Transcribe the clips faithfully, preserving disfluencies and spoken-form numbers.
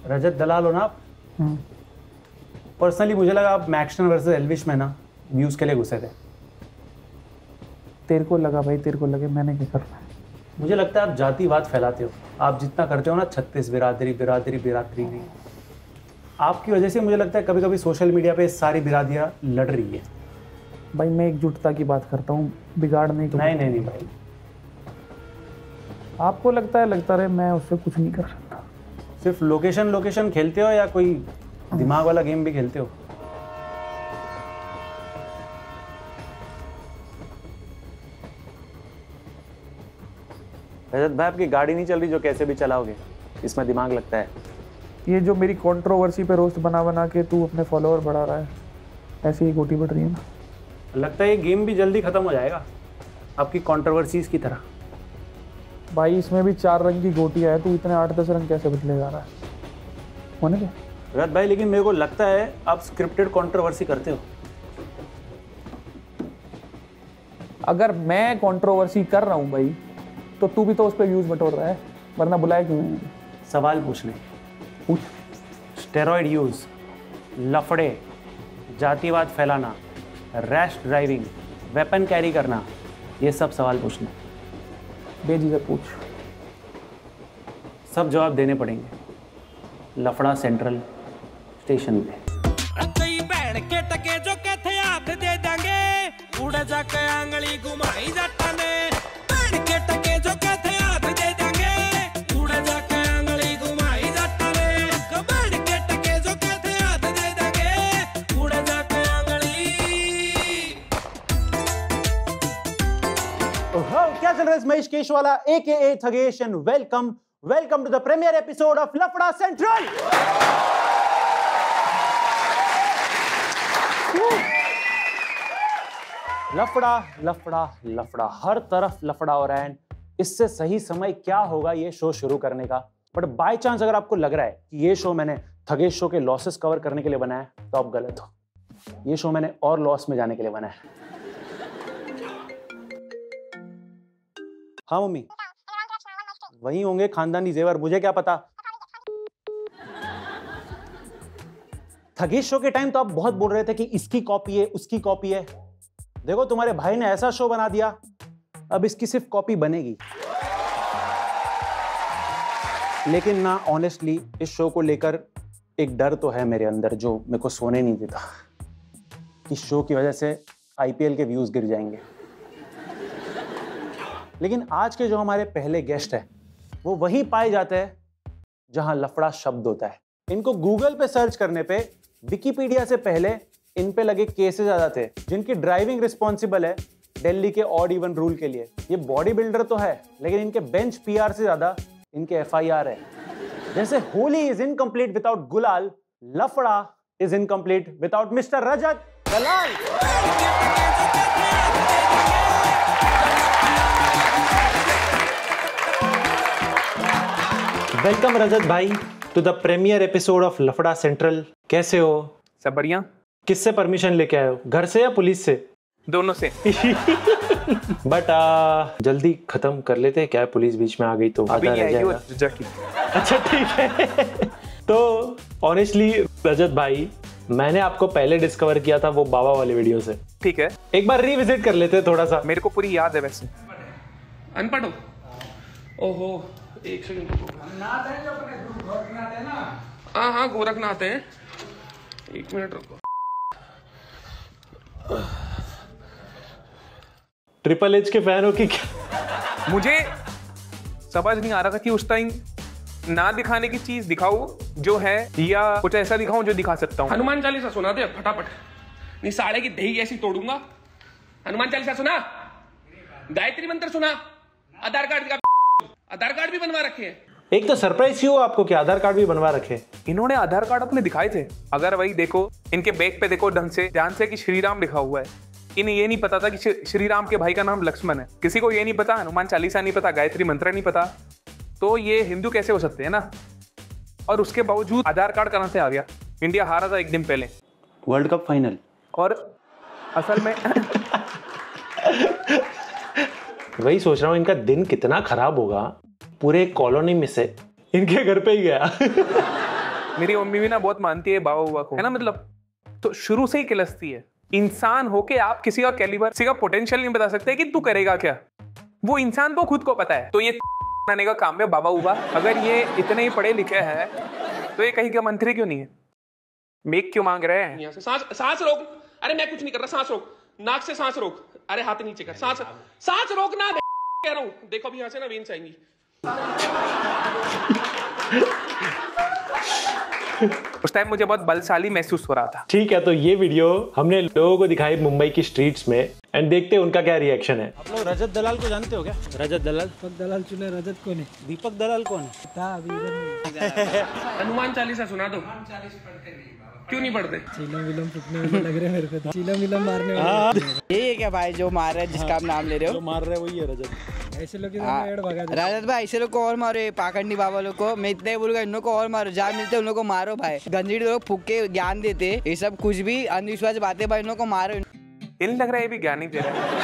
रजत दलाल हो ना आप? पर्सनली मुझे लगा आप मैक्सटन वर्सेस एल्विश में ना व्यूज के लिए घुसे थे। तेरे को लगा भाई, तेरे को लगे, मैंने क्या करना है? मुझे लगता है आप जातिवाद फैलाते हो। आप जितना करते हो ना, छत्तीस बिरादरी बिरादरी बिरादरी नहीं, आपकी वजह से मुझे लगता है कभी कभी सोशल मीडिया पे सारी बिरादियां लड़ रही है। भाई मैं एकजुटता की बात करता हूँ, बिगाड़ने की। नहीं नहीं नहीं भाई, आपको लगता है लगता रहे, मैं उससे कुछ नहीं कर सकता। सिर्फ लोकेशन लोकेशन खेलते हो या कोई दिमाग वाला गेम भी खेलते हो? रजत भाई आपकी गाड़ी नहीं चल रही जो कैसे भी चलाओगे, इसमें दिमाग लगता है। ये जो मेरी कंट्रोवर्सी पे रोस्ट बना बना के तू अपने फॉलोअर बढ़ा रहा है, ऐसे ही गोटी बढ़ रही है ना। लगता है ये गेम भी जल्दी खत्म हो जाएगा आपकी कंट्रोवर्सीज की तरह। भाई इसमें भी चार रंग की गोटियां है, तू इतने आठ दस रंग कैसे बदले जा रहा है? होने दे रजत भाई, लेकिन मेरे को लगता है आप स्क्रिप्टेड कंट्रोवर्सी करते हो। अगर मैं कंट्रोवर्सी कर रहा हूँ भाई, तो तू भी तो उस पर व्यूज बटोर रहा है, वरना बुलाया क्यों है? सवाल पूछने पूछ। स्टेरॉइड यूज, लफड़े, जातिवाद फैलाना, रैश ड्राइविंग, वेपन कैरी करना, ये सब सवाल पूछने। बेझिझक पूछ, सब जवाब देने पड़ेंगे लफड़ा सेंट्रल स्टेशन पे। कई बैठ के टके जो कहते हाथ दे देंगे, उड़ जाके आंगली घुमाई जाता ने। बैठ के टके जो कहते हाथ दे देंगे, उड़ जाके आंगली घुमाई जाता ने। बैठ के टके जो कहते हाथ दे देंगे, उड़ जाके आंगली। ओहो, क्या चल रहा है? Mahesh Keshwala AKA Thagesh and welcome welcome to the premiere episode of Lafda central. लफड़ा लफड़ा लफड़ा, हर तरफ लफड़ा हो रहा है। इससे सही समय क्या होगा ये शो शुरू करने का? बट बाय चांस अगर आपको लग रहा है कि ये शो मैंने थगेश शो के लॉसेस कवर करने के लिए बनाया है, तो आप गलत हो। ये शो मैंने और लॉस में जाने के लिए बनाया है। हाँ मम्मी, वही होंगे खानदानी जेवर, मुझे क्या पता। थगेश शो के टाइम तो आप बहुत बोल रहे थे कि इसकी कॉपी है, उसकी कॉपी है। देखो तुम्हारे भाई ने ऐसा शो बना दिया, अब इसकी सिर्फ कॉपी बनेगी। लेकिन ना ऑनेस्टली इस शो को लेकर एक डर तो है मेरे अंदर जो मेरे को सोने नहीं देता, कि शो की वजह से आईपीएल के व्यूज गिर जाएंगे। लेकिन आज के जो हमारे पहले गेस्ट हैं, वो वहीं पाए जाते हैं जहां लफड़ा शब्द होता है। इनको गूगल पे सर्च करने पे विकिपीडिया से पहले इन पे लगे केसेस ज्यादा थे, जिनकी ड्राइविंग रिस्पॉन्सिबल है दिल्ली के ऑड इवन रूल के लिए। ये बॉडी बिल्डर तो है, लेकिन इनके बेंच पीआर से ज्यादा इनके एफआईआर है। जैसे होली इज इनकम्प्लीट विदाउट गुलाल, Lafda is incomplete without mister Rajat Dalal. Welcome Rajat भाई to the premiere episode of Lafda central. कैसे हो? सब बढ़िया। किससे परमिशन लेके आए हो, घर से या पुलिस से? दोनों से। बट uh, जल्दी खत्म कर लेते हैं क्या? पुलिस बीच में आ गई तो आधा रह जाएगा। अच्छा ठीक है। तो ऑनेस्टली रजत भाई, मैंने आपको पहले डिस्कवर किया था वो बाबा वाले वीडियो से। ठीक है, एक बार रिविजिट कर लेते हैं थोड़ा सा। मेरे को पूरी याद है वैसे। अनपढ़ हो? ओहो, एक सेकंड। हाँ हाँ, गोरखनाथ है। एक मिनट रुको। ट्रिपल एच के फैन हो कि क्या? मुझे समझ नहीं आ रहा था कि उस टाइम ना दिखाने की चीज दिखाऊं जो है, या कुछ ऐसा दिखाऊं जो दिखा सकता हूं। हनुमान चालीसा सुना दे फटाफट, नहीं साड़े की दही ऐसी तोड़ूंगा। हनुमान चालीसा सुना, गायत्री मंत्र सुना, आधार कार्ड का आधार कार्ड भी बनवा रखे हैं। एक तो सरप्राइज क्यों आपको कि आधार कार्ड भी बनवा रखे? इन्होंने आधार कार्ड अपने दिखाए थे। अगर वही देखो, इनके बैग पे देखो ढंग से, ध्यान से कि श्री राम लिखा हुआ है। इन्हें ये नहीं पता था कि श्री राम के भाई का नाम लक्ष्मण है। किसी को ये नहीं पता, हनुमान चालीसा नहीं पता, गायत्री मंत्र नहीं पता, तो ये हिंदू कैसे हो सकते हैं ना। और उसके बावजूद आधार कार्ड कहां से आ गया? इंडिया हारा था एक दिन पहले वर्ल्ड कप फाइनल। और असल में वही सोच रहा हूँ, इनका दिन कितना खराब होगा, पूरे कॉलोनी में से इनके घर पे ही गया। मेरी मम्मी भी ना बहुत मानती है बाबा बुआ को, है ना, मतलब तो शुरू से ही किलसती है। इंसान होके आप किसी का कैलिबर, किसी का पोटेंशियल नहीं बता सकते कि तू करेगा क्या, वो इंसान को खुद को पता है। तो ये बनाने का काम है बाबा बुआ। अगर ये इतने ही पढ़े लिखे हैं तो ये कहीं का मंत्री क्यों नहीं है? मेक क्यों मांग रहे हैं? सांस सांस रोक। अरे मैं कुछ नहीं कर रहा, सांस रोक, नाक से सांस रोक। अरे हाथ नीचे कर, सांस सांस रोक ना, कह रहा हूं। देखो अभी यहाँ से ना वेन्स आएंगी। उस टाइम मुझे बहुत बलशाली महसूस हो रहा था। ठीक है, तो ये वीडियो हमने लोगों को दिखाई मुंबई की स्ट्रीट्स में, एंड देखते हैं उनका क्या रिएक्शन है। आप लोग रजत दलाल को जानते हो क्या? रजत दलाल, दीपक दलाल चुने, रजत कौन है? दीपक दलाल कौन है? था अभी इधर हनुमान चालीसा सुना दो। क्यों नहीं पढ़ते? चीलम विलम फुकने वाले लग रहे मेरे पे तो। चीलम विलम मारने वाले। यही है क्या भाई जो मार रहा है, जिसका आप नाम ले रहे हो? जो मार रहे हैं वही है रजत। ऐसे लोग इधर भगा दे। राजत भाई ऐसे लोग को और मारो, ये पाखंडी बाबा लोग को। मैं इतना ही बोलूंगा, इन लोग को और मारो, जहाँ मिलते उन लोग को मारो भाई। गंजीड़ लोग फूक के ज्ञान देते, ये सब कुछ भी अंधविश्वास बातें भाई, इन लोग को मारो। इन लग रहा है ये भी ज्ञान ही दे रहा है।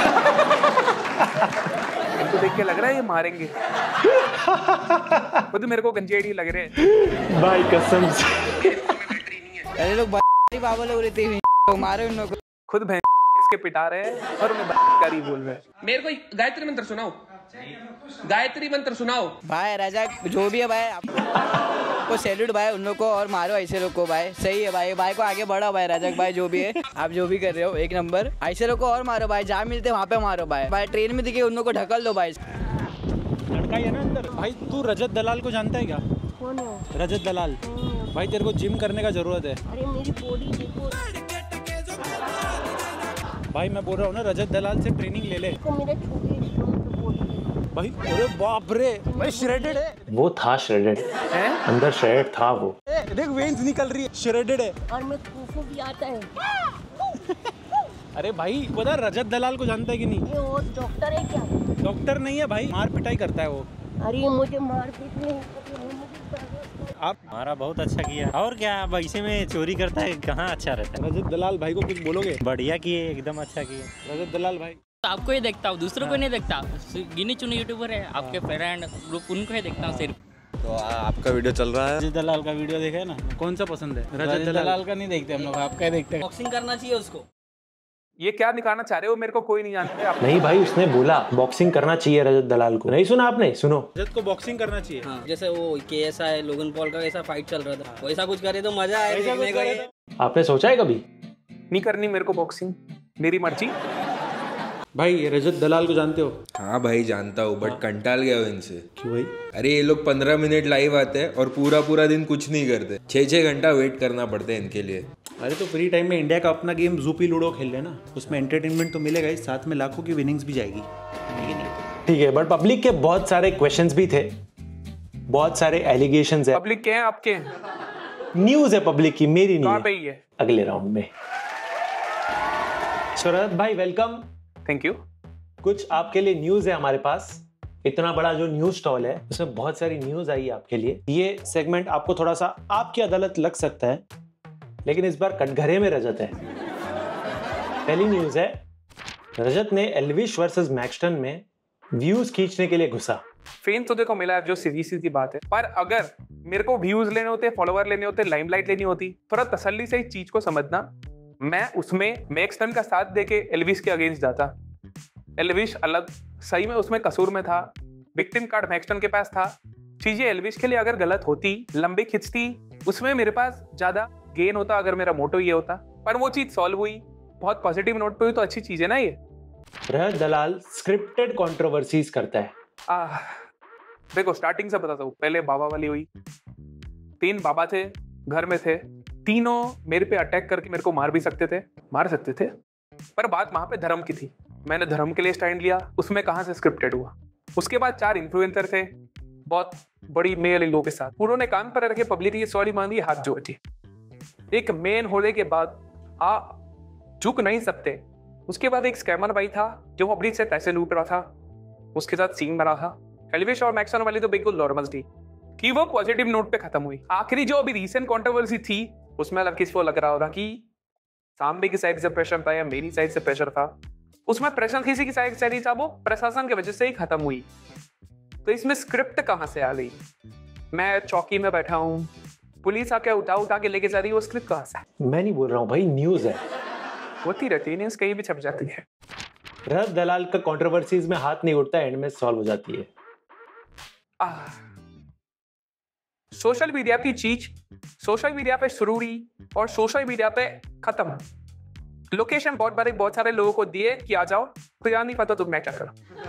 इनको देख के लग रहा है ये मारेंगे। वो तो मेरे को गंजेड़ ही लग रहे हैं भाई कसम से। अरे लोग बाबा लोग रहते हैं, मारो इन लोग को। खुद भैंस के पिटा रहे हैं और उन्हें कारी बोल रहे हैं। मेरे को गायत्री मंत्र सुनाओ, गायत्री मंत्र सुनाओ भाई। राजा जो भी है भाई, आपको सैल्यूट भाई, उन लोग को और मारो ऐसे लोग को भाई। सही है भाई, भाई को आगे बढ़ाओ भाई। राजक भाई जो भी है, आप जो भी कर रहे हो एक नंबर। ऐसे लोग को और मारो भाई, जहाँ मिलते वहाँ पे मारो भाई। भाई ट्रेन में दिखे उन लोग को ढकल दो भाई। लड़का ही है ना अंदर। भाई तू रजत दलाल को जानता है क्या? कौन है? रजत दलाल। भाई तेरे को जिम करने का जरूरत है। अरे मेरी बॉडी देखो। भाई मैं बोल रहा हूँ ना, रजत दलाल से ट्रेनिंग ले ले। को मेरे छोटे स्ट्रॉन्ग बॉडी देखो। भाई अरे बाप रे, भाई श्रेडेड है। वो था श्रेडेड, अंदर श्रेडेड था वो। ए, देख वेन्स निकल रही है, श्रेडेड है। और मैं कुफू भी आता है। अरे भाई पता है रजत दलाल को जानता है कि नहीं? ये वो डॉक्टर है क्या? डॉक्टर नहीं है भाई, मार पिटाई करता है वो। अरे मुझे मार पीट नहीं। आप हमारा बहुत अच्छा किया, और क्या ऐसे में चोरी करता है, कहाँ अच्छा रहता है। रजत दलाल भाई को कुछ बोलोगे? बढ़िया किए, एकदम अच्छा किए रजत दलाल भाई। आपको ही देखता हूँ, दूसरों को नहीं देखता। गिने चुने यूट्यूबर है आपके फ्रेंड ग्रुप, उनको ही देखता हूँ सिर्फ। तो आपका वीडियो चल रहा है? रजत दलाल का वीडियो देखा है ना? कौन सा पसंद है? रजत दलाल का नहीं देखते हम लोग, आपका देखते हैं। बॉक्सिंग करना चाहिए उसको। ये क्या दिखाना चाह रहे हो? मेरे को कोई नहीं जानता। आप नहीं भाई, उसने बोला बॉक्सिंग करना चाहिए रजत दलाल को। नहीं सुना आपने? सुनो, रजत को बॉक्सिंग करना चाहिए। हाँ, जैसे वो केएसआई है, लोगन पॉल का ऐसा फाइट चल रहा था, वैसा कुछ करे तो मजा आए देखने को। आपने सोचा है कभी? नहीं करनी मेरे को बॉक्सिंग, मेरी मर्जी। भाई रजत दलाल को जानते हो? हाँ भाई जानता हूँ, बट कंटाल गया हो इनसे। क्यों भाई? अरे ये लोग पंद्रह मिनट लाइव आते हैं और पूरा पूरा दिन कुछ नहीं करते। छः छः घंटा वेट करना पड़ता है इनके लिए। अरे तो फ्री टाइम में इंडिया का अपना गेम ज़ूपी लूडो खेल लेना, उसमें एंटरटेनमेंट तो मिलेगा ही, साथ में लाखों की विनिंग्स भी जाएगी। ठीक है, बट पब्लिक के बहुत सारे क्वेश्चंस भी थे, बहुत सारे एलिगेशंस है। पब्लिक के हैं आपके? न्यूज है पब्लिक की, मेरी नहीं कहाँ पे ही है? अगले राउंड में। शरद भाई वेलकम। Thank you. कुछ आपके लिए न्यूज है हमारे पास। इतना बड़ा जो न्यूज स्टॉल है उसमें बहुत सारी न्यूज आई है आपके लिए। ये सेगमेंट आपको थोड़ा सा आपकी अदालत लग सकता है, लेकिन इस बार कटघरे में रजत है। पहली न्यूज है, रजत ने एल्विश वर्सेस मैक्सटन में व्यूज खींचने के लिए घुसा। फेम तो देखो मिला है, जो सीधी सीधी बात है, पर अगर मेरे को व्यूज लेने होते, फॉलोवर लेने होते, लाइमलाइट लेनी होती, थोड़ा तसल्ली से इस चीज को समझना, मैं उसमें मैक्सटन का साथ देके एल्विश के अगेंस्ट जाता। एल्विश अलग, सही में उसमें कसूर में था, विक्टिम कार्ड मैक्सटन के पास था। चीजें एल्विश के लिए अगर गलत होती, लंबी खिंचती, उसमें मेरे पास ज्यादा गेन होता अगर मेरा मोटो ये होता। पर वो चीज सॉल्व हुई, बहुत पॉजिटिव नोट पे हुई, तो अच्छी चीज है ना ये। रजत दलाल स्क्रिप्टेड कंट्रोवर्सीज करता है। आ, देखो स्टार्टिंग से बताता हूँ। पहले बाबा वाली हुई, तीन बाबा थे, घर में थे, तीनों मेरे पे अटैक करके मेरे को मार भी सकते थे, मार सकते थे, पर बात वहां पे धर्म की थी। मैंने धर्म के लिए स्टैंड लिया, उसमें कहां से स्क्रिप्टेड हुआ। उसके बाद चार इन्फ्लुएंसर थे, बहुत बड़ी मेल लोगों के साथ, उन्होंने कान पर रखे पब्लिसिटी सॉरी मांगी, हाथ जोड़ दिए। एक मेन होने के बाद आप झुक नहीं सकते। उसके बाद एक स्कैमर भाई था जो पब्लिक से पैसे लूट रहा था, उसके साथ सीन बना था। एल्विश और मैक्सटन वाली तो बिल्कुल नॉर्मल थी कि वो पॉजिटिव नोट पे खत्म हुई। आखिरी जो अभी रीसेंट कंट्रोवर्सी थी, उसमें अलग किसी को लग रहा होगा कि सामने की साइड से प्रेशर था या मेरी साइड से प्रेशर था। उसमें प्रेशर किसी की साइड से नहीं था, वो प्रशासन की वजह से ही खत्म हुई। तो इसमें स्क्रिप्ट कहां से आ गई? मैं चौकी में बैठा हूं, पुलिस आके उठा उठा के लेके जा रही है, वो स्क्रिप्ट कहाँ से? मैं नहीं बोल रहा हूँ भाई, न्यूज है। होती रहती है न्यूज, कहीं भी छप जाती है। रजत दलाल का कंट्रोवर्सीज में हाथ नहीं उठता, एंड में सॉल्व हो जाती है। सोशल मीडिया की चीज सोशल मीडिया पे शुरू हुई और सोशल मीडिया पे खत्म। लोकेशन बहुत बारे बहुत सारे लोगों को दिए कि आ जाओ, तो यार नहीं पता तुम मैं क्या करूं।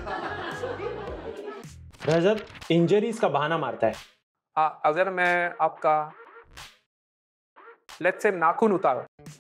रजत इंजरीज का बहाना मारता है। आ, अगर मैं आपका लेट्स से नाखून उतारो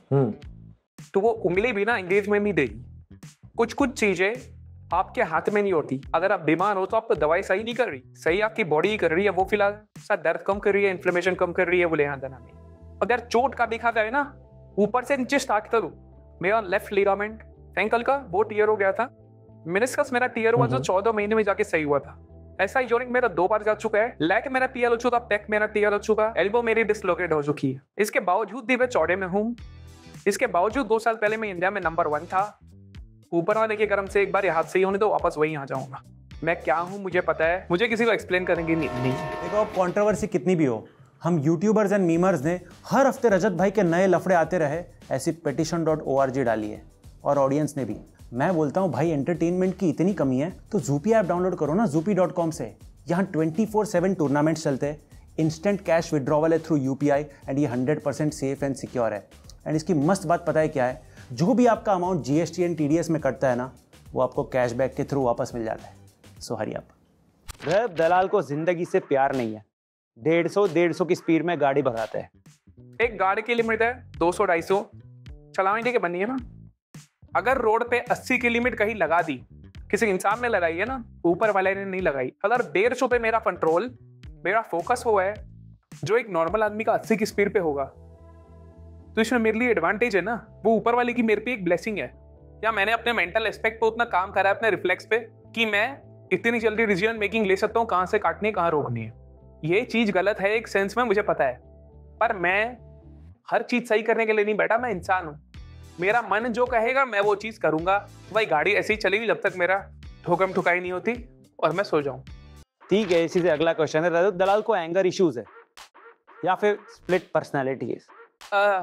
तो वो उंगली भी ना एंगेजमेंट नहीं देगी। कुछ कुछ चीजें आपके हाथ में नहीं होती। अगर आप बीमार हो तो आपको दवाई सही नहीं कर रही, सही आपकी बॉडी ही कर रही है। वो फिलहाल शायद दर्द कम कर रही है, इन्फ्लेमेशन कम कर रही है, वो लेना देना नहीं। अगर चोट का देखा जाए ना, ऊपर से नीचे स्टार्ट करूं, मेरा लेफ्ट लिगामेंट एंकल का वो टीयर हो गया था। मेनिस्कस मेरा टीयर हुआ जो चौदह महीने में जाके सही हुआ था। ऐसा ही जोइंट मेरा दो बार जा चुका है। लेग मेरा टीयर हो चुका, पेक मेरा टीयर हो चुका, एल्बो मेरी डिसलोकेट हो चुकी है। इसके बावजूद भी मैं चौड़े में हूँ। इसके बावजूद दो साल पहले मैं इंडिया में नंबर वन था। ऊपर वाले के कर्म से एक बार ये हाथ सही होने तो वापस वहीं आ जाऊंगा। मैं क्या हूँ मुझे पता है, मुझे किसी को एक्सप्लेन करेंगे नहीं, नहीं। देखो अब कंट्रोवर्सी कितनी भी हो, हम यूट्यूबर्स एंड मीमर्स ने हर हफ्ते रजत भाई के नए लफड़े आते रहे ऐसी petition dot O R G डाली है, और ऑडियंस ने भी। मैं बोलता हूँ भाई, एंटरटेनमेंट की इतनी कमी है तो जूपी ऐप डाउनलोड करो ना, जूपी डॉट कॉम से। यहाँ ट्वेंटी फोर सेवन टूर्नामेंट्स चलते हैं, इंस्टेंट कैश विड्रॉवल है थ्रू यूपीआई, एंड ये hundred percent safe and secure है। एंड इसकी मस्त बात पता है क्या है, जो भी आपका अमाउंट जीएसटी एंड टीडीएस में कटता है ना, वो आपको कैशबैक के थ्रू वापस मिल जाता है। सो हरी अप। रजत दलाल को जिंदगी से प्यार नहीं है, डेढ़ सौ डेढ़ सौ की स्पीड में गाड़ी भगाता है। एक गाड़ी की लिमिट है दो सौ ढाई सौ, चलाने के बनी है ना। अगर रोड पे अस्सी की लिमिट कहीं लगा दी, किसी इंसान ने लगाई है ना, ऊपर वाले ने नहीं लगाई। अगर डेढ़ सौ पे मेरा कंट्रोल, मेरा फोकस वो है जो एक नॉर्मल आदमी का अस्सी की स्पीड पे होगा, तो इसमें मेरे लिए एडवांटेज है ना। वो ऊपर वाले की मेरे पे एक ब्लेसिंग है। या मैंने अपने मेंटल एस्पेक्ट पे उतना काम करा है, अपने रिफ्लेक्स पे, कि मैं इतनी जल्दी डिसीजन मेकिंग ले सकता हूँ, कहाँ से काटनी है कहाँ रोकनी है। ये चीज गलत है एक सेंस में, मुझे पता है, पर मैं हर चीज सही करने के लिए नहीं बैठा। मैं इंसान हूँ, मेरा मन जो कहेगा मैं वो चीज करूंगा। भाई गाड़ी ऐसे ही चलेगी जब तक मेरा ठोकम ठुकाई नहीं होती और मैं सो जाऊं। ठीक है, इसी से अगला क्वेश्चन है, रजत दलाल को एंगर इश्यूज है या फिर स्प्लिट पर्सनालिटी है?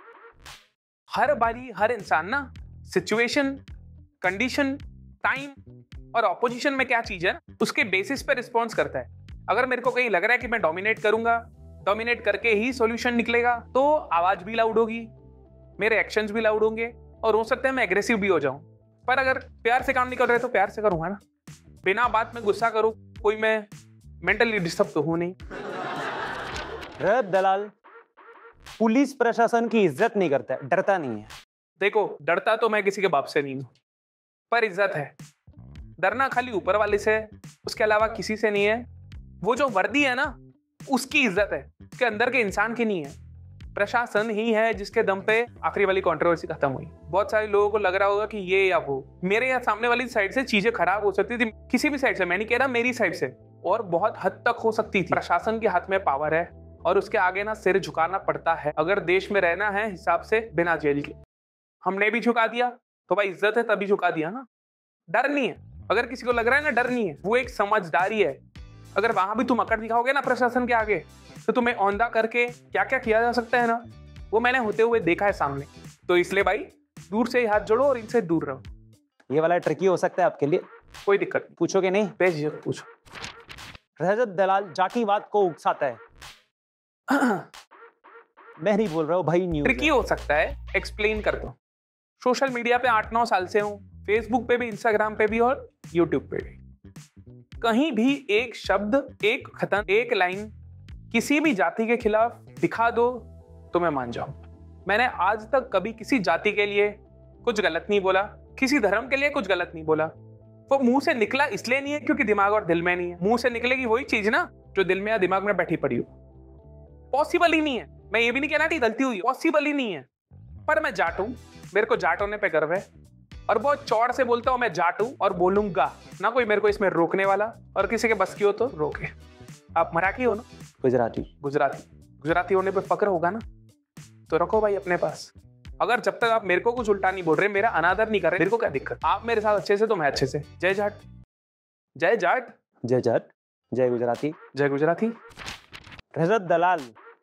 हर बारी हर इंसान ना सिचुएशन, कंडीशन, टाइम और ऑपोजिशन में क्या चीज है उसके बेसिस पे रिस्पॉन्स करता है। अगर मेरे को कहीं लग रहा है कि मैं डोमिनेट करूंगा, डोमिनेट करके ही सॉल्यूशन निकलेगा, तो आवाज भी लाउड होगी, मेरे एक्शंस भी लाउड होंगे, और हो सकता है मैं एग्रेसिव भी हो जाऊं। पर अगर प्यार से काम नहीं कर रहे तो प्यार से करूंगा ना। बिना बात में गुस्सा करूं, कोई मैं मेंटली डिस्टर्ब तो हूं नहीं। रजत दलाल पुलिस प्रशासन की इज्जत नहीं करता है, डरता नहीं है। देखो, डरता तो मैं किसी के बाप से नहीं हूं, पर इज्जत है। डरना खाली ऊपर वाले से, उसके अलावा किसी से नहीं है। वो जो वर्दी है ना, उसकी इज्जत है, उसके अंदर के इंसान की नहीं है। प्रशासन ही है जिसके दम पे आखिरी वाली कंट्रोवर्सी खत्म हुई। बहुत सारे लोगों को लग रहा होगा कि ये या वो, मेरे यहाँ सामने वाली साइड से चीजें खराब हो सकती थी, किसी भी साइड से, मैं नहीं कह रहा मेरी साइड से, और बहुत हद तक हो सकती थी। प्रशासन के हाथ में पावर है और उसके आगे ना सिर झुकाना पड़ता है अगर देश में रहना है हिसाब से, बिना जेल के। हमने भी झुका दिया तो भाई इज्जत है, तभी झुका दिया ना। डर नहीं है, अगर किसी को लग रहा है ना डर नहीं है, वो एक समझदारी है। अगर वहां भी तुम अकड़ दिखाओगे ना प्रशासन के आगे, तो तुम्हें औंधा करके क्या क्या किया जा सकता है ना, वो मैंने होते हुए देखा है सामने। तो इसलिए भाई दूर से ही हाथ जोड़ो और इनसे दूर रहो। ये वाला ट्रिकी हो सकता है आपके लिए, कोई दिक्कत नहीं। पूछोगे नहीं? बेझिझक पूछो। रजत दलाल जातिवाद को उकसाता है। मैं नहीं बोल रहा हूँ भाई, न्यूज़ ट्रिकी हो सकता है, एक्सप्लेन कर दो। सोशल मीडिया पे आठ नौ साल से हूँ, फेसबुक पे भी, इंस्टाग्राम पे भी और यूट्यूब पे भी। कहीं भी एक शब्द, एक खतन, एक लाइन किसी भी जाति के खिलाफ दिखा दो तो मैं मान जाऊं। मैंने आज तक कभी किसी जाति के लिए कुछ गलत नहीं बोला, किसी धर्म के लिए कुछ गलत नहीं बोला। वो मुंह से निकला इसलिए नहीं है क्योंकि दिमाग और दिल में नहीं है। मुंह से निकलेगी वही चीज ना जो दिल में या दिमाग में बैठी पड़ी हो। पॉसिबल ही नहीं है। मैं ये भी नहीं कहना कि गलती हुई, पॉसिबल ही नहीं है। पर मैं जाट हूं, मेरे को जाट होने पे गर्व है, और बहुत चौड़ से बोलता हूं मैं जाट हूं और बोलूंगा ना। कोई मेरे को इसमें रोकने वाला, और किसी के बस की हो तो रोके। आप मराठी हो ना? गुजराती। गुजराती गुजराती होने पे फक्र होगा ना, तो रखो भाई अपने पास। अगर जब तक आप मेरे को कुछ उल्टा नहीं बोल रहे, मेरा अनादर नहीं कर रहे, मेरे को क्या दिक्कत? आप मेरे साथ अच्छे से तो मैं अच्छे से। जय जाट, जय जाट, जय जाट, जय गुजराती, जय गुजराती। रजत दलाल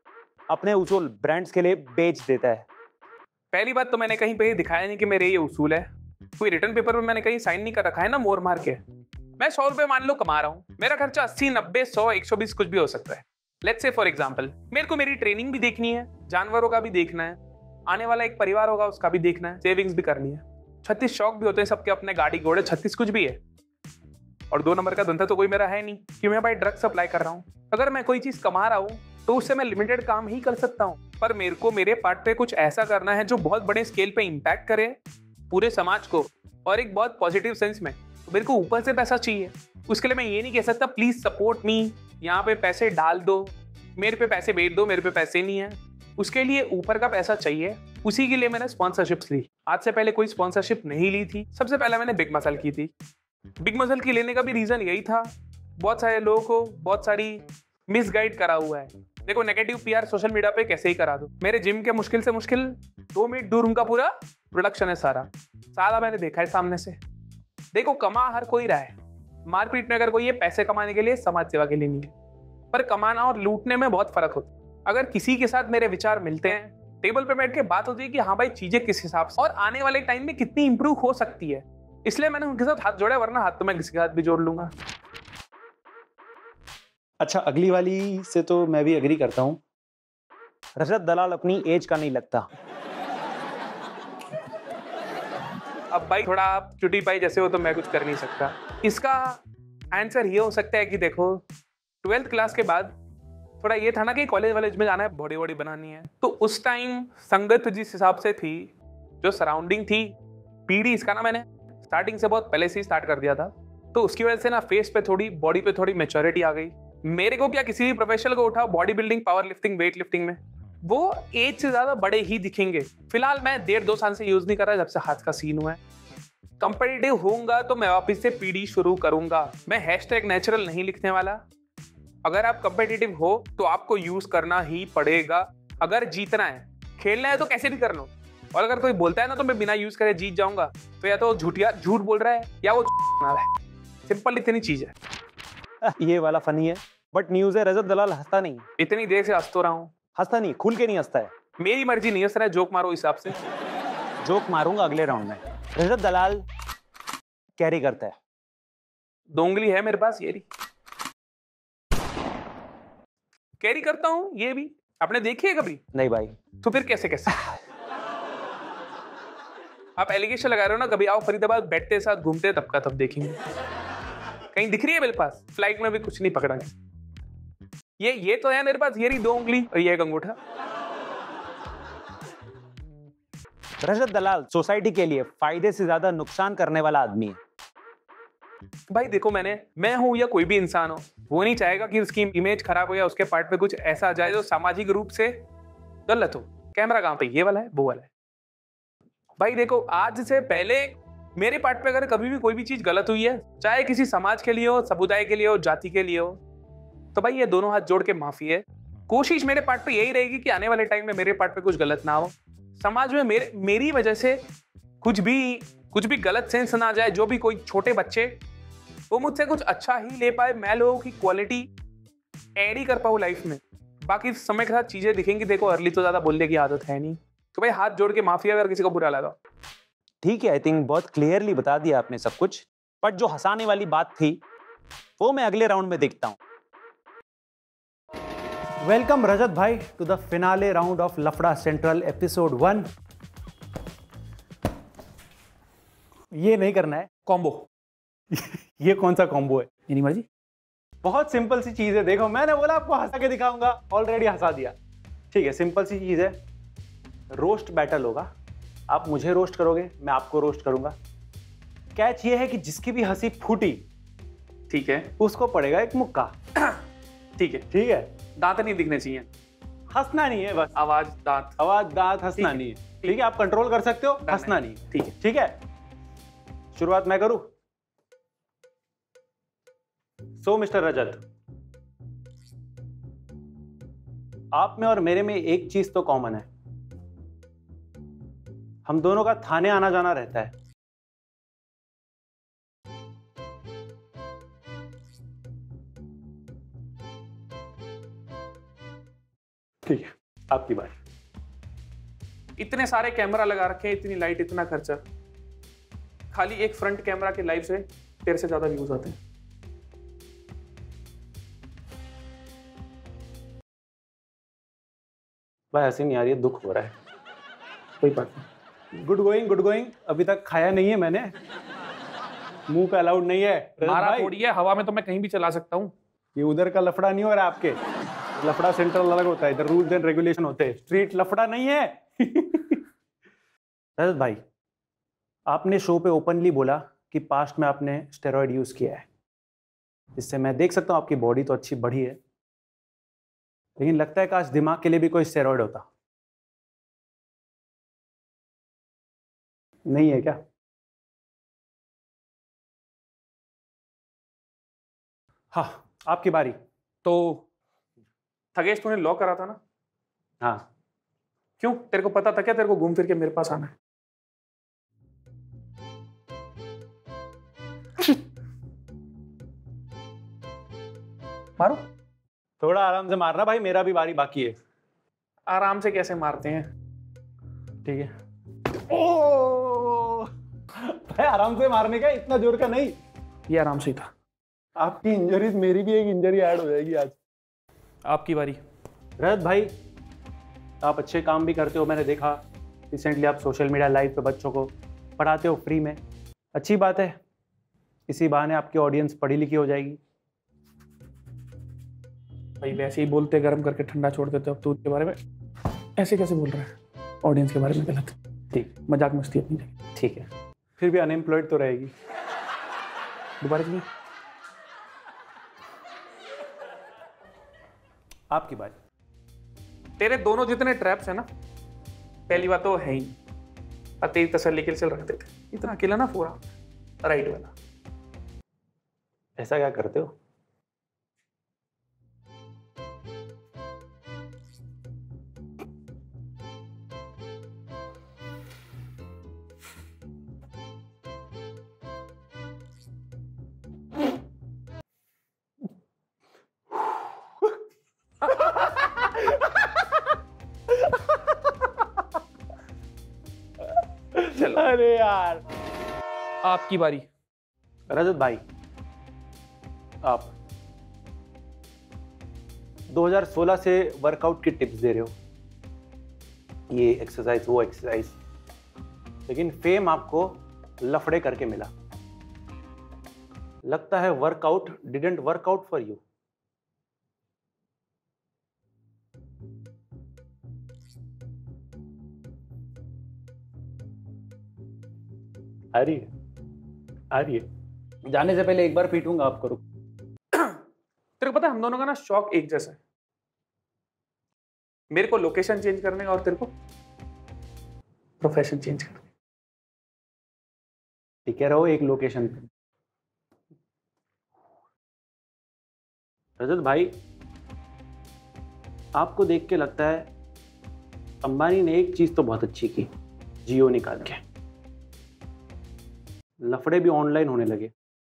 अपने उसूल ब्रांड्स के लिए बेच देता है। पहली बात तो मैंने कहीं पे दिखाया नहीं कि मेरे ये उसूल है, कोई रिटर्न पेपर में मैंने कहीं साइन नहीं कर रखा है ना मोर मार के। मैं सौ रुपए मान लो कमा रहा हूँ, मेरा खर्चा अस्सी नब्बे सौ एक सौ बीस कुछ भी हो सकता है। लेट्स से फॉर एग्जांपल मेरे को मेरी ट्रेनिंग भी देखनी है, जानवरों का भी देखना है, आने वाला एक परिवार होगा उसका भी देखना है, सेविंग्स भी करनी है, छत्तीस शौक भी होते हैं सबके अपने, गाड़ी घोड़े छत्तीस कुछ भी है। और दो नंबर का धंधा तो कोई मेरा है नहीं कि मैं भाई ड्रग सप्लाई कर रहा हूँ। अगर मैं कोई चीज कमा रहा हूँ तो उससे मैं लिमिटेड काम ही कर सकता हूँ, पर मेरे को मेरे पार्ट पे कुछ ऐसा करना है जो बहुत बड़े स्केल पे इम्पैक्ट करे पूरे समाज को और एक बहुत पॉजिटिव सेंस में। तो मेरे को ऊपर से पैसा चाहिए, उसके लिए मैं ये नहीं कह सकता प्लीज सपोर्ट मी, यहाँ पे पैसे डाल दो, मेरे पे पैसे भेज दो, मेरे पे पैसे नहीं है। उसके लिए ऊपर का पैसा चाहिए, उसी के लिए मैंने स्पॉन्सरशिप्स ली। आज से पहले कोई स्पॉन्सरशिप नहीं ली थी, सबसे पहले मैंने बिग मसल की थी। बिग मसल की लेने का भी रीजन यही था, बहुत सारे लोगों को बहुत सारी मिसगाइड करा हुआ है। देखो नेगेटिव पीआर सोशल मीडिया पे कैसे ही करा दो। मेरे जिम के मुश्किल से मुश्किल दो मिनट दूर उनका पूरा प्रोडक्शन है, सारा सारा मैंने देखा है सामने से। देखो कमा हर कोई रहा है, मारपीट में अगर कोई ये पैसे कमाने के लिए, समाज सेवा के लिए नहीं है, पर कमाना और लूटने में बहुत फर्क होता है। अगर किसी के साथ मेरे विचार मिलते हैं, टेबल पे बैठ के बात होती है कि हाँ भाई चीजें किस हिसाब से और आने वाले टाइम में कितनी इंप्रूव हो सकती है, इसलिए मैंने उनके साथ हाथ जोड़ा, वरना हाथ तो मैं किसी के साथ भी जोड़ लूंगा। अच्छा, अगली वाली से तो मैं भी एग्री करता हूँ। रजत दलाल अपनी एज का नहीं लगता। अब भाई थोड़ा आप चुटी पाई जैसे हो तो मैं कुछ कर नहीं सकता। इसका आंसर ये हो सकता है कि देखो ट्वेल्थ क्लास के बाद थोड़ा ये था ना कि कॉलेज वॉलेज में जाना है, बॉडी वॉडी बनानी है, तो उस टाइम संगत जिस हिसाब से थी, जो सराउंडिंग थी, पीढ़ी, इसका ना मैंने स्टार्टिंग से बहुत पहले से ही स्टार्ट कर दिया था, तो उसकी वजह से ना फेस पे थोड़ी, बॉडी पे थोड़ी मैच्योरिटी आ गई। मेरे को क्या, किसी भी प्रोफेशनल को उठाओ body building, power lifting, weight lifting में, वो एज से ज्यादा बड़े ही दिखेंगे। फिलहाल मैं डेढ़ दो साल से यूज नहीं कर रहा जब से हाथ का सीन हुआ है। कंपेटिटिव होऊंगा तो मैं वापस से पीढ़ी शुरू करूंगा। मैं हैशटैग नेचुरल नहीं लिखने वाला। अगर आप कंपेटिटिव हो तो आपको यूज करना ही पड़ेगा। अगर जीतना है, खेलना है तो कैसे भी कर लो। और अगर कोई बोलता है ना तो मैं बिना यूज करे जीत जाऊंगा, तो या तो झूठिया झूठ बोल रहा है या वो बना रहा है। सिंपल इतनी चीज है। ये वाला फनी है, बट न्यूज है रजत दलाल हंसता नहीं। इतनी देर से हंस तो रहा हूँ। हंसता नहीं, खुल के नहीं हंसता है। मेरी मर्जी नहीं हंस रहा है, जोक मारो हिसाब से। जोक मारूंगा अगले राउंड में। रजत दलाल कैरी करता है। दो उंगली है मेरे पास, ये रही। कैरी करता हूँ ये भी। आपने देखी है कभी? नहीं भाई। तो फिर कैसे कैसे? आप एलिगेशन लगा रहे हो ना, कभी आओ फरीदाबाद, बैठते साथ घूमते तब का तब देखेंगे। कहीं दिख रही है मेरे पास? फ्लाइट में भी कुछ नहीं पकड़ा। ये ये तो है मेरे पास, ये रही दो उंगली और ये एक अंगूठा। रजत दलाल सोसाइटी के लिए फायदे से ज्यादा नुकसान करने वाला आदमी है। भाई देखो, मैंने मैं हूं या कोई भी इंसान हो, वो नहीं चाहेगा कि उसकी इमेज खराब हो या उसके पार्ट पे कुछ ऐसा आ जाए जो सामाजिक रूप से गलत हो। कैमरा कहाँ पे? ये वाला है, वो वाला है। भाई देखो, आज से पहले मेरे पार्ट पे अगर कभी भी कोई भी चीज गलत हुई है, चाहे किसी समाज के लिए हो, समुदाय के लिए हो, जाति के लिए हो, तो भाई ये दोनों हाथ जोड़ के माफी है। कोशिश मेरे पार्ट पे यही रहेगी कि आने वाले टाइम में मेरे पार्ट पे कुछ गलत ना हो, समाज में मेरे मेरी वजह से कुछ भी कुछ भी गलत सेंस ना जाए। जो भी कोई छोटे बच्चे वो मुझसे कुछ अच्छा ही ले पाए, मैं लोगों की क्वालिटी ऐड ही कर पाऊँ लाइफ में। बाकी समय के साथ चीजें दिखेंगी। देखो अर्ली तो ज्यादा बोलने की आदत है नहीं, तो भाई हाथ जोड़ के माफी अगर किसी को बुरा लगा। ठीक है, आई थिंक बहुत क्लियरली बता दिया आपने सब कुछ, बट जो हंसाने वाली बात थी वो मैं अगले राउंड में देखता हूं। वेलकम रजत भाई to the finale round of Lafda central episode one. ये नहीं करना है कॉम्बो। ये कौन सा कॉम्बो है? मेरी मर्जी। बहुत सिंपल सी चीज है। देखो मैंने बोला आपको हंसा के दिखाऊंगा, ऑलरेडी हंसा दिया। ठीक है, सिंपल सी चीज है। रोस्ट बैटल होगा, आप मुझे रोस्ट करोगे, मैं आपको रोस्ट करूंगा। कैच ये है कि जिसकी भी हंसी फूटी, ठीक है, उसको पड़ेगा एक मुक्का। ठीक है, ठीक है। दांत नहीं दिखने चाहिए, हंसना नहीं है बस। आवाज दांत, आवाज दांत, हंसना नहीं है। ठीक है, आप कंट्रोल कर सकते हो, हंसना नहीं। ठीक है, ठीक है। शुरुआत मैं करूं? सो मिस्टर रजत, आप में और मेरे में एक चीज तो कॉमन है, हम दोनों का थाने आना जाना रहता है। ठीक है, आपकी बात। इतने सारे कैमरा लगा रखे हैं, इतनी लाइट, इतना खर्चा, खाली एक फ्रंट कैमरा के लाइव से तेरे से ज्यादा व्यूज आते हैं। भाई हंसी नहीं आ रही है, दुख हो रहा है। कोई बात नहीं। Good going good going. अभी तक खाया नहीं है मैंने, मुंह पे अलाउड नहीं है। मारा थोड़ी है, हवा में तो मैं कहीं भी चला सकता हूँ। ये उधर का लफड़ा नहीं हो रहा आपके, लफड़ा सेंट्रल अलग होता है, इधर रूल्स एंड रेगुलेशन होते हैं, स्ट्रीट लफड़ा नहीं है। रजत भाई, आपने शो पे ओपनली बोला कि पास्ट में आपने स्टेरॉइड यूज किया है, इससे मैं देख सकता हूँ आपकी बॉडी तो अच्छी बढ़ी है, लेकिन लगता है काश दिमाग के लिए भी कोई स्टेरॉइड होता। नहीं है क्या? हाँ, आपकी बारी। तो थगेश तूने लॉ करा था ना? हाँ। क्यों, तेरे को पता था क्या तेरे को घूम फिर के मेरे पास आना है? मारो, थोड़ा आराम से मारना भाई, मेरा भी बारी बाकी है। आराम से कैसे मारते हैं? ठीक है। ओ भाई आराम से मारने का, इतना जोर का नहीं। ये आराम से ही था। आपकी इंजरीज, मेरी भी एक इंजरी ऐड हो जाएगी आज। आपकी बारी। रजत भाई, आप अच्छे काम भी करते हो, मैंने देखा रिसेंटली आप सोशल मीडिया लाइव पे बच्चों को पढ़ाते हो फ्री में, अच्छी बात है। इसी बहाने आपकी ऑडियंस पढ़ी लिखी हो जाएगी। भाई वैसे ही बोलते गर्म करके ठंडा छोड़ देते हो, अब तू के बारे में ऐसे कैसे बोल रहा है? ऑडियंस के बारे में गलत। ठीक, मजाक मस्ती अपनी जगह। ठीक है, फिर भी अनएम्प्लॉयड तो रहेगी। दोबारा की आपकी बात। तेरे दोनों जितने ट्रैप्स है ना, पहली बात तो है ही, और तेरी तसल्ली के लिए चल रखते थे, इतना अकेला ना पूरा राइट वाला। ऐसा क्या करते हो? चलो, अरे यार। आपकी बारी। रजत भाई, आप दो हज़ार सोलह से वर्कआउट की टिप्स दे रहे हो, ये एक्सरसाइज वो एक्सरसाइज, लेकिन फेम आपको लफड़े करके मिला। लगता है workout didn't work out for you. आ रही है, आ रही है। जाने से पहले एक बार पीटूंगा आपको, रुक। तेरे को पता है हम दोनों का ना शौक एक जैसा है, मेरे को लोकेशन चेंज करने का और तेरे को प्रोफेशन चेंज करने। ठीक है, रहो एक लोकेशन पे। रजत भाई, आपको देख के लगता है अंबानी ने एक चीज तो बहुत अच्छी की, जियो निकाल के। लफड़े भी ऑनलाइन होने लगे।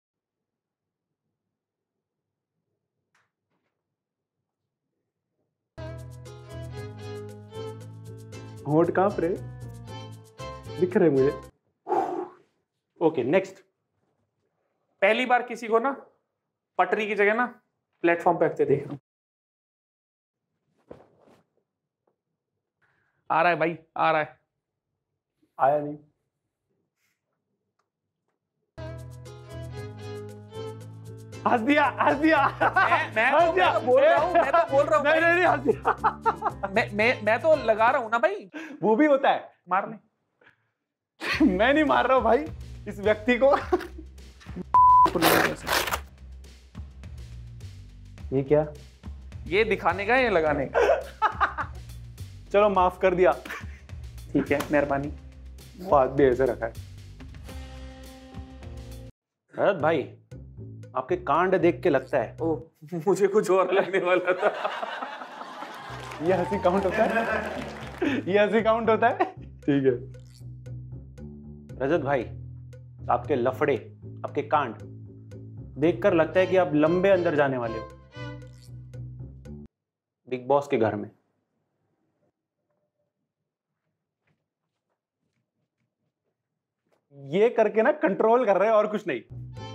होठ कांप रहे, दिख रहे मुझे। Okay, next. पहली बार किसी को ना पटरी की जगह ना प्लेटफॉर्म पे रखते देख रहा हूं। आ रहा है भाई, आ रहा है। आया नहीं। हंस दिया, हंस दिया। मैं मैं तो, मैं तो बोल रहा हूँ, मैं तो बोल रहा हूँ। नहीं नहीं नहीं, हंस दिया। मैं मैं मैं तो लगा रहा हूँ ना भाई। वो भी होता है मारने। मैं नहीं मार रहा हूँ भाई इस व्यक्ति को। ये क्या? ये दिखाने का, ये लगाने का। चलो माफ कर दिया। ठीक है, मेहरबानी। वो हाथ भी ऐसे रखा है। भरत भाई, आपके कांड देख के लगता है। ओ, मुझे कुछ और लगने वाला था। ये हंसी काउंट होता है? ये हंसी काउंट होता है? ठीक है। रजत भाई, आपके लफड़े, आपके कांड देखकर लगता है कि आप लंबे अंदर जाने वाले हो, बिग बॉस के घर में। ये करके ना कंट्रोल कर रहे हैं और कुछ नहीं।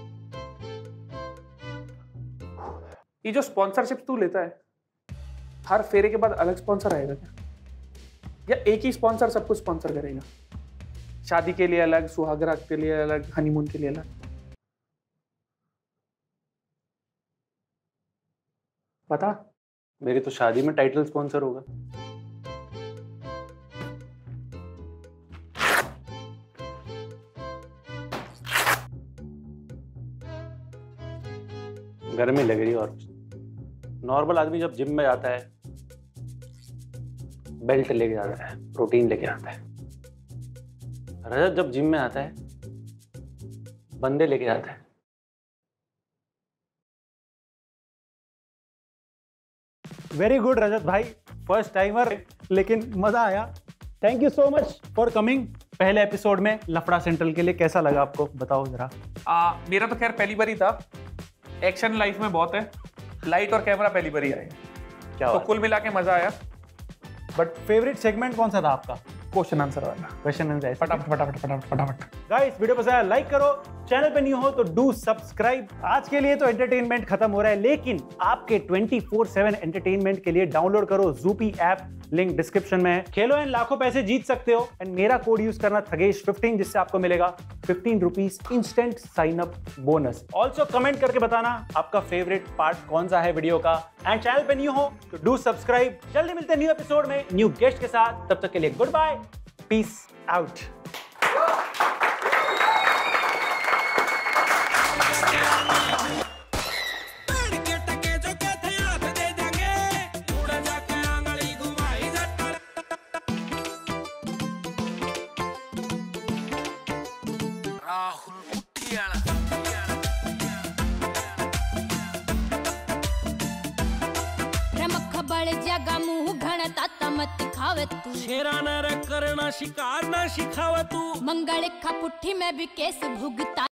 ये जो स्पॉन्सरशिप तू लेता है, हर फेरे के बाद अलग स्पॉन्सर आएगा क्या, या एक ही स्पॉन्सर सब कुछ स्पॉन्सर करेगा? शादी के लिए अलग, सुहागरात के लिए अलग, हनीमून के लिए अलग। पता मेरी तो शादी में टाइटल स्पॉन्सर होगा। गर्मी लग रही है और नॉर्मल आदमी जब जिम में जाता है बेल्ट लेके जाता है, प्रोटीन लेके आता है। रजत जब जिम में आता है बंदे लेके जाता है। वेरी गुड रजत भाई, फर्स्ट टाइमर, लेकिन मजा आया। Thank you so much for coming. पहले एपिसोड में लफड़ा सेंट्रल के लिए कैसा लगा आपको, बताओ जरा। आ, मेरा तो खैर पहली बार ही था। एक्शन लाइफ में बहुत है, लाइट और कैमरा पहली बार ही आए, क्या तो कुल मिला के मजा आया। बट फेवरेट सेगमेंट कौन सा था आपका? क्वेश्चन आंसर वाला। क्वेश्चन आंसर फटाफट फटाफट फटाफट फटाफट। गाइस वीडियो पसंद आया लाइक करो, चैनल पे न्यू हो तो डू सब्सक्राइब। आज के लिए तो एंटरटेनमेंट खत्म हो रहा है, लेकिन आपके ट्वेंटी फोर सेवन एंटरटेनमेंट के लिए डाउनलोड करो ज़ूपी ऐप, लिंक डिस्क्रिप्शन में है। खेलो एंड लाखों पैसे जीत सकते हो। एंड मेरा कोड यूज करना थगेश फिफ्टीन, जिससे आपको मिलेगा fifteen rupees instant sign up bonus. Also comment करके बताना आपका फेवरेट पार्ट कौन सा है वीडियो का। एंड चैनल पे न्यू हो तो डू सब्सक्राइब। जल्दी मिलते हैं न्यू एपिसोड में न्यू गेस्ट के साथ, तब तक के लिए गुड बाय, पीस आउट। शेरा न करना शिकार न सिखाव तू, मंगल खा पुट्ठी में भी केस भुगता।